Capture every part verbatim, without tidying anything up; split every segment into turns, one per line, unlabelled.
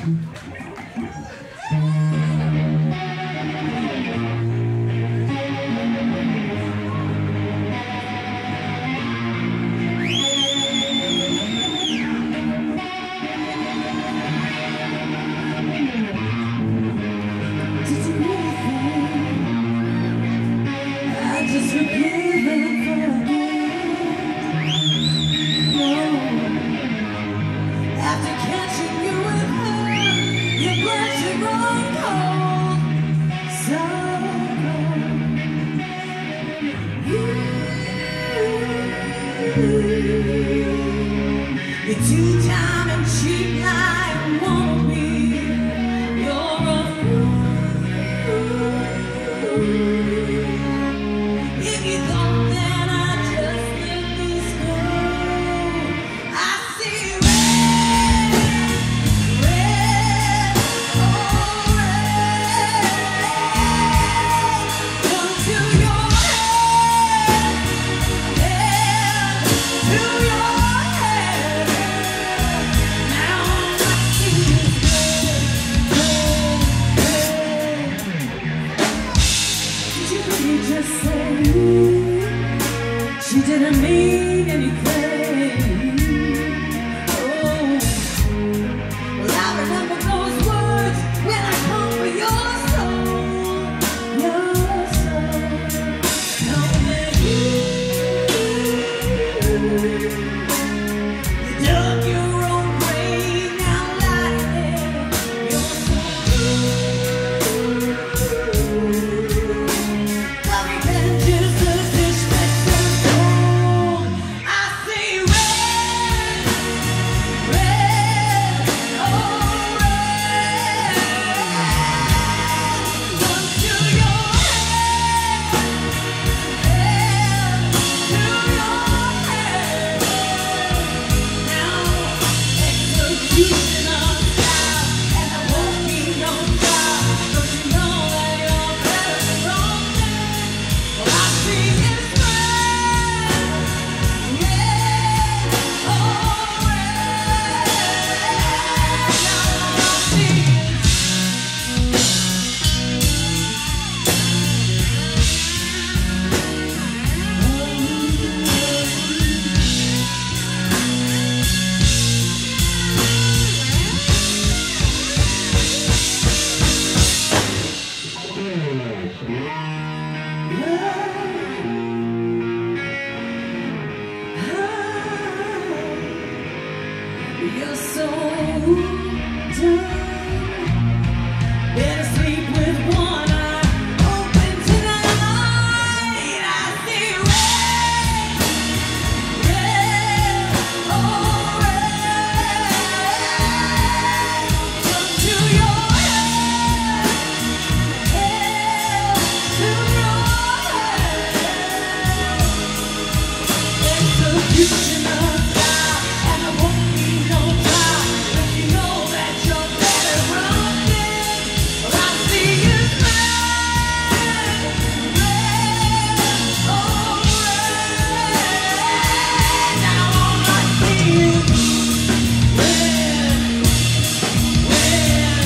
You're two-time and cheap like won't be. You're a fool. If you thought that I'd just let this go, I see red, red, oh red. Come to your head, head, to your head. Now all I see is red, red, red. Did you really just say she didn't mean anything? Oh, well, I remember those words when I come for your soul, your soul. Know that you, you dug your own grave, now lie there. You're so rude. The revenge is the dish that serves cold. I see red, red, oh red. Come to your head, head, to your head. Now execution of style, and there won't be no trial. Don't you know that you're better than wrong thing? Well, I see it's red, red, oh red. Now all I see is you're so done. Better sleep with one eye open tonight. I see red, red, oh red. Come to your head, head, to your head. Execution of style, and there won't be no trial. Don't you know that you're better running? Well, I see it's red, red, oh red. Now all I see is red, red.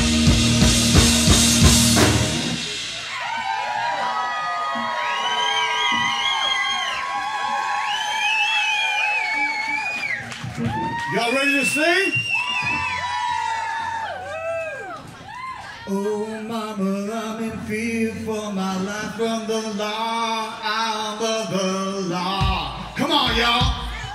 Y'all ready to sing? Oh, mama, I'm in fear for my life from the law, out of the law. Come on, y'all.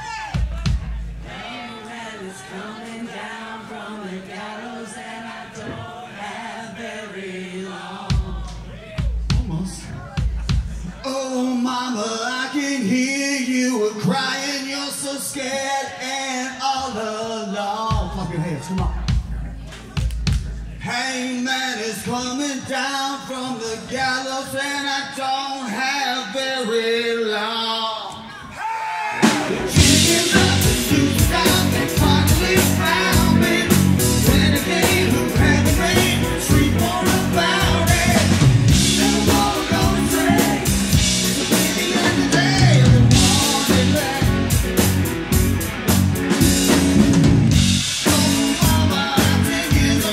That is coming down from the gallows, and I don't have very long.
Almost. Oh, mama, I can hear you crying. You're so scared and all alone. Clap your hands, come on. Hangman is coming down from the gallows, and I don't have very long. Chicken up the soup stop and finally found me. Renegade who had the rain, sleep on about it. Never wanna go astray. The baby and the day of the morning back. Oh, mama, I think it's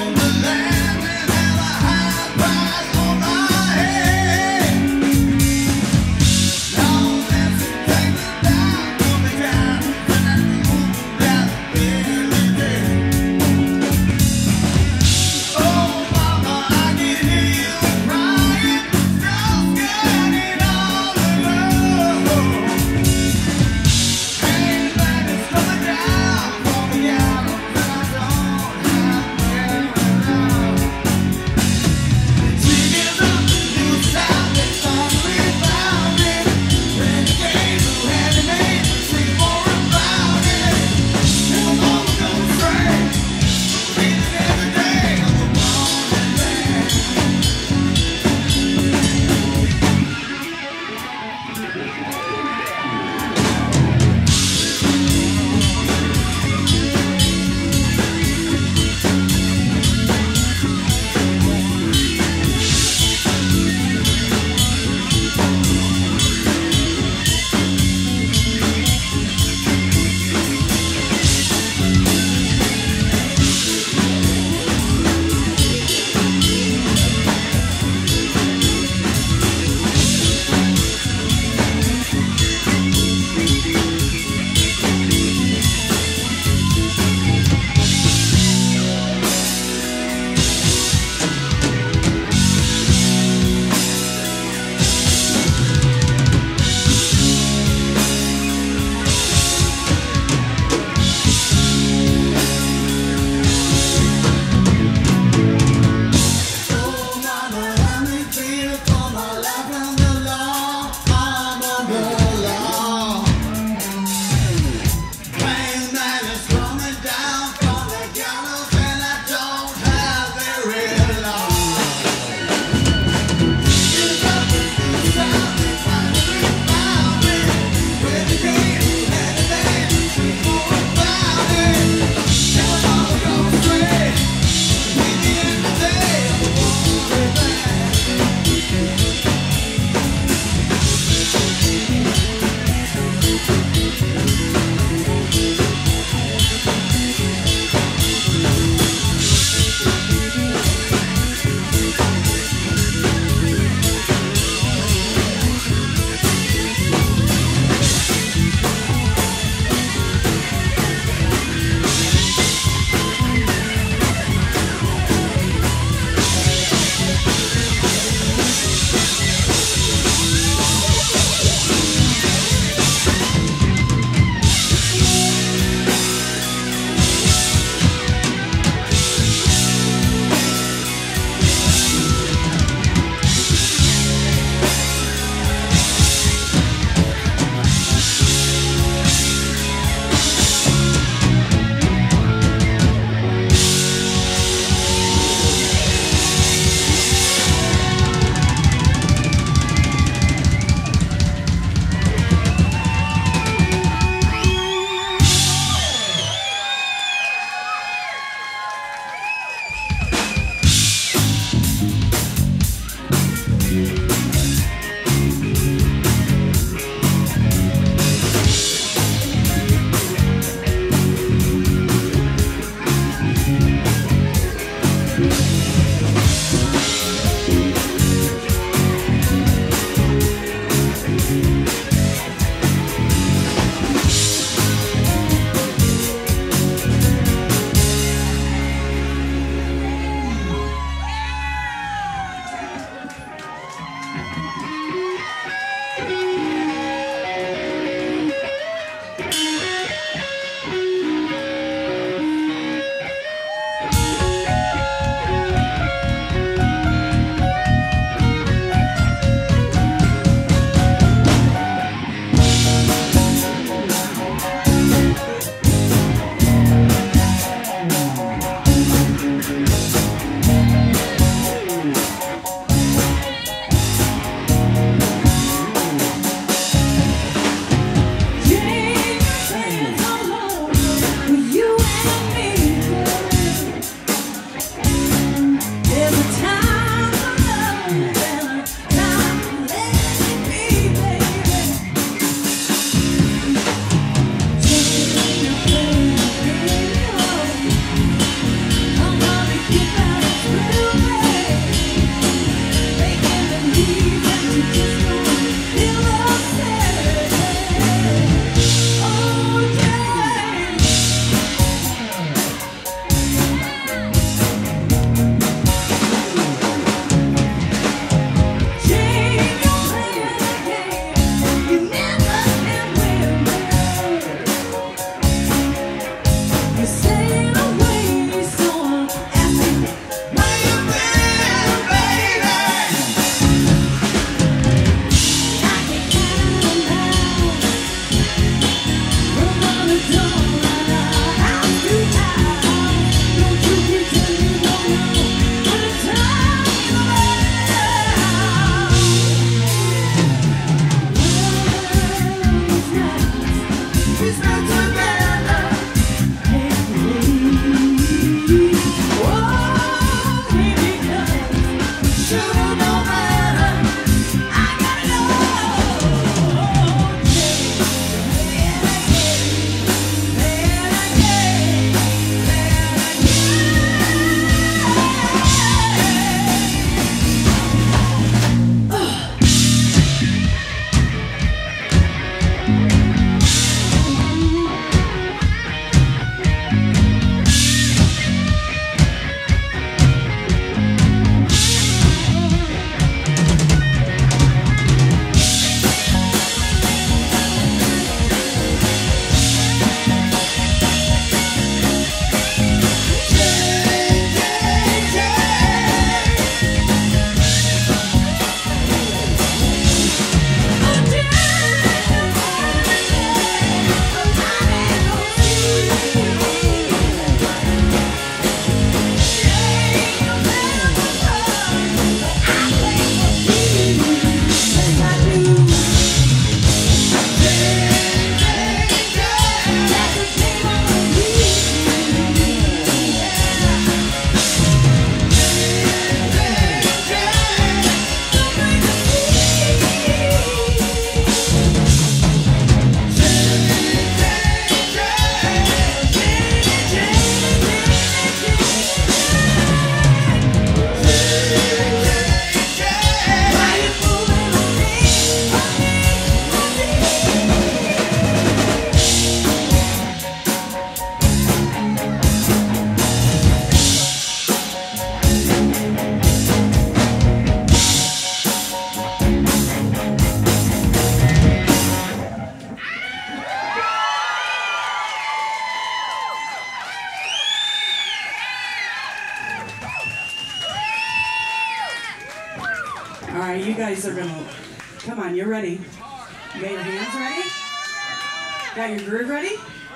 right, you guys are gonna, come on, you're ready. You got your hands ready? Got your groove ready?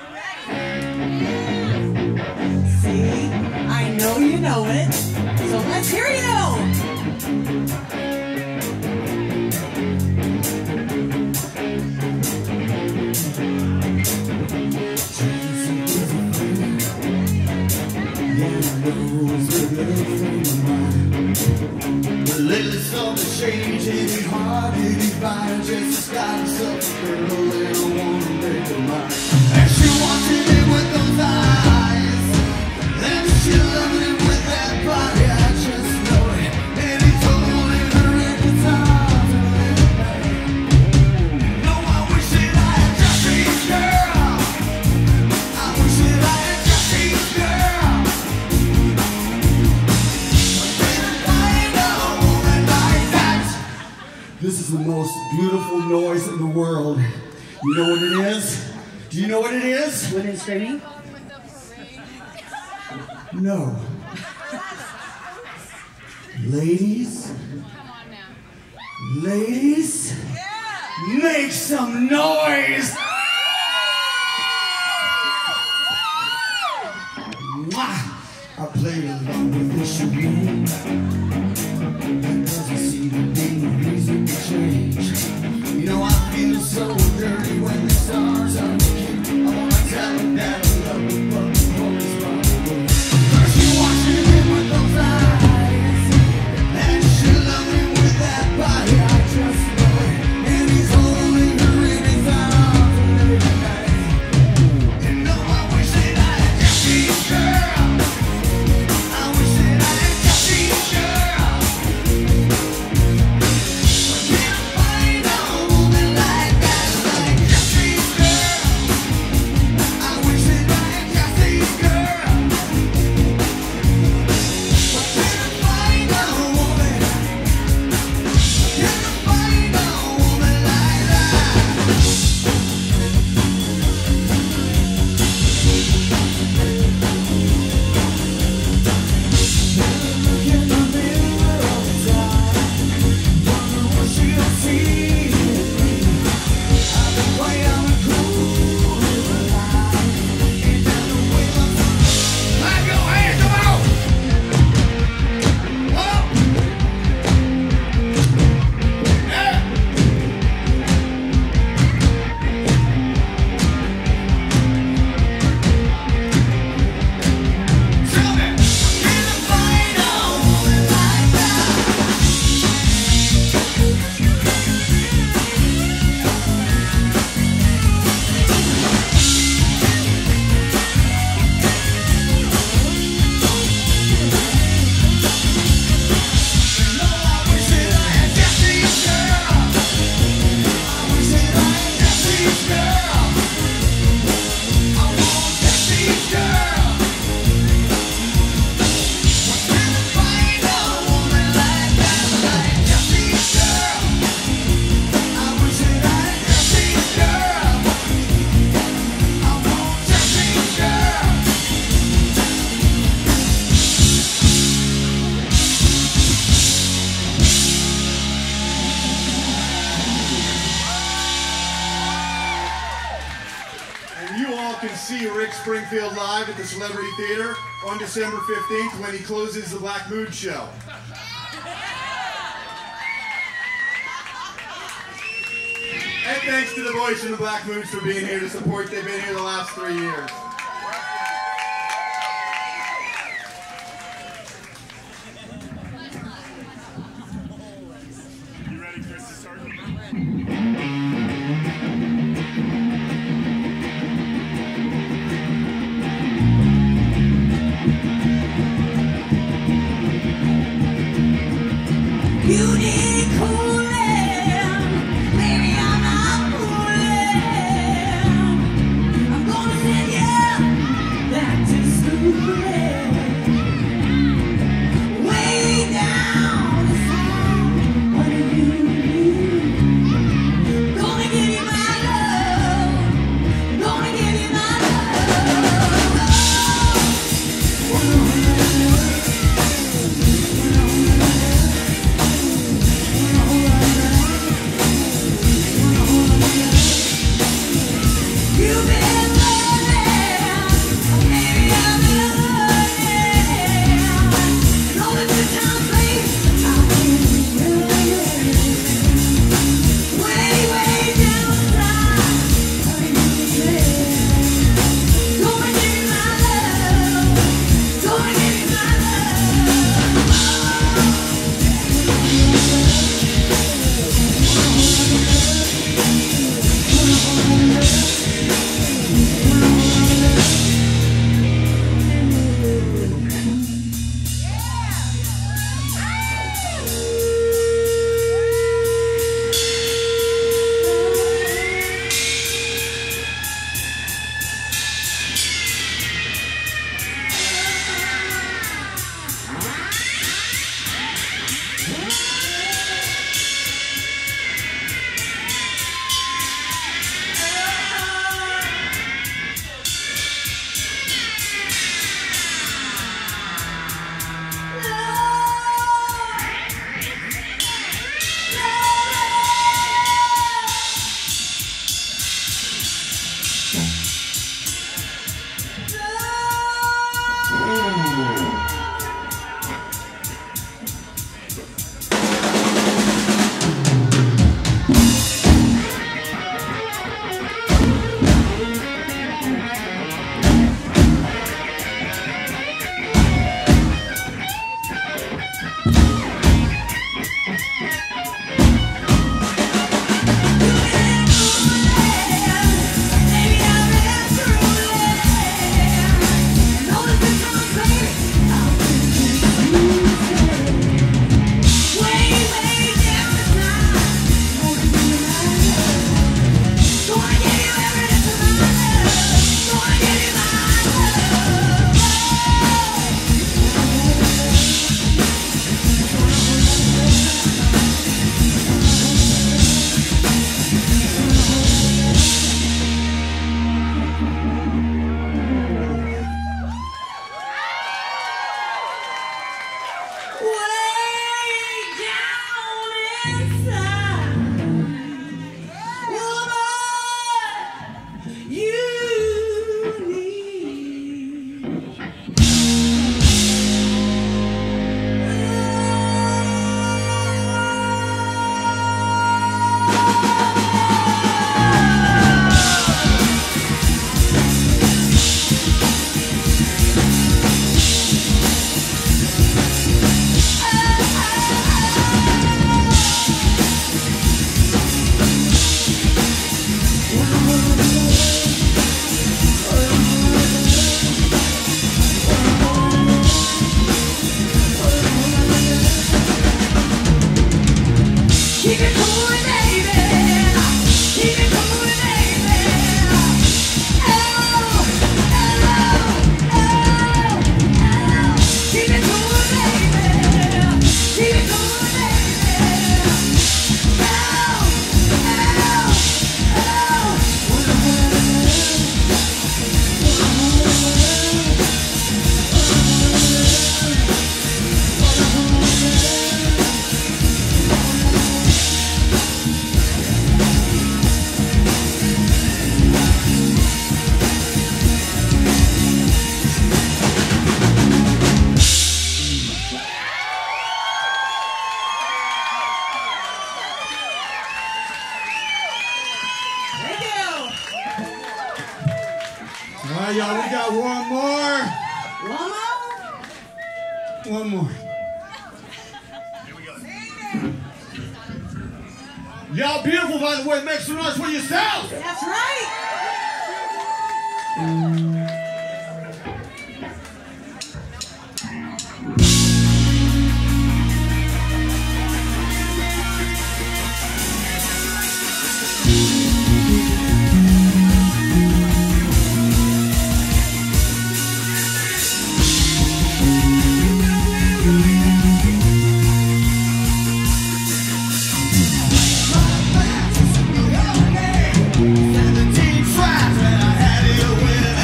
See, I know you know it, so let's hear you know.
Lately something's changed, any hard, any fine. Just got himself a girl and I wanna make her mine. And she watching me with those eyes, and she loving it with that body. I just know it, and he told me her at the time to live. No, I wish that I had just this girl. I wish that I had just this girl. This is the most beautiful noise in the world. You know what it is? Do you know what it is?
Women screaming?
No. Ladies? Ladies? Make some noise! Mwah! I played along with this room. That doesn't seem to be a reason to change. You know I feel so dirty when the stars are looking. I wanna tell them that I love them, but the always run away. First you watching me with those eyes, and she loved me with that body. I just know it, and he's holding her in his arms every night. You know I wish that I had just this girl. I wish that I had just this girl. See Rick Springfield live at the Celebrity Theater on December fifteenth when he closes the Black Mood Show. And thanks to the Voice and the Black Moods for being here to support. They've been here the last three years.
You ready, Chris, to start?
You need cooling, baby, I'm not fooling. I'm gonna send you
one more.
One more?
One more. Y'all beautiful, by the way. Make some noise for yourselves.
That's right.
seventeen tries and I had it with it.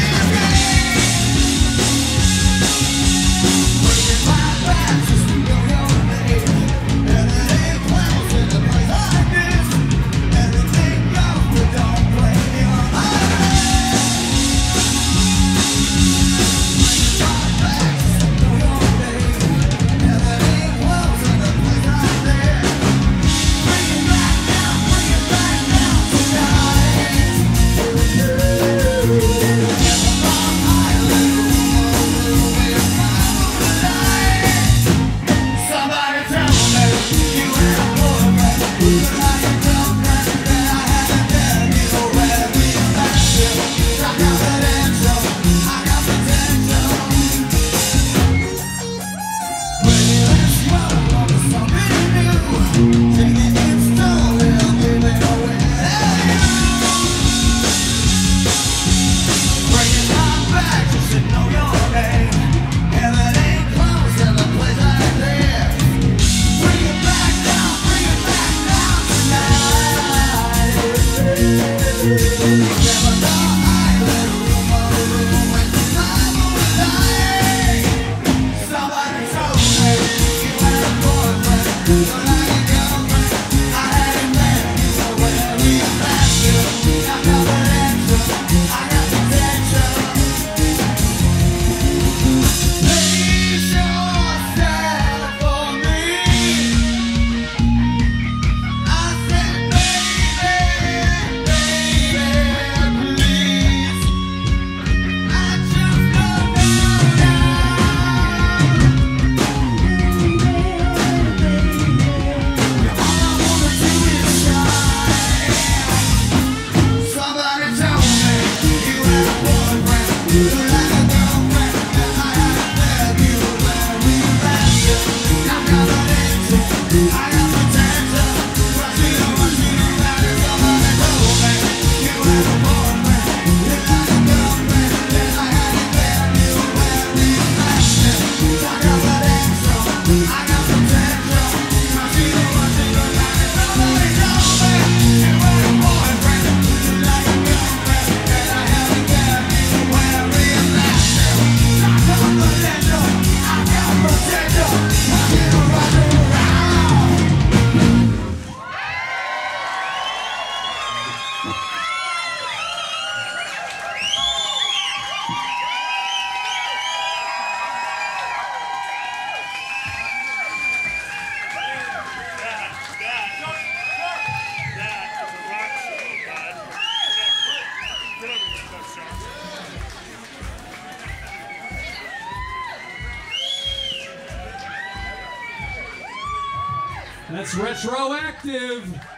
Bringing my back just to know your name. And it ain't close in a place like this. Everything goes, but don't play your mind. Bringing my back just to know your name. And it ain't close in a place like this. Bring it back now, bring it back now tonight. Somebody tell me you had a boyfriend, but I ain't girlfriend, and I haven't been you where we left you. I got potential, I got potential. Ready, let's go on to something new. Take it in slow, and give it away. Bring it right back just to know your name. And it ain't close in a place like this. Bring it back down, bring it back down tonight. Never thought I'd let a room on a room when time was dying. Somebody told me you had a boyfriend, but I ain't girlfriend. I hadn't met you, so where we left you. I got potential, I got potential. Please yourself for me. I said, baby, baby, please. I just don't know now. All I wanna do is shine. Somebody tell me you had a boyfriend, you had a girlfriend, and I hadn't met you where we left you. I got potential, I got potential. What you know, what you know, that is somebody told me you had a boyfriend, you had a girlfriend, and I hadn't met you where we left you. I got potential, I got potential. What you know, what you know, that is somebody told me you had a boyfriend, you had a girlfriend, and I hadn't met you where we left you. I got potential, I got potential. What you know, what you know,
That's retroactive.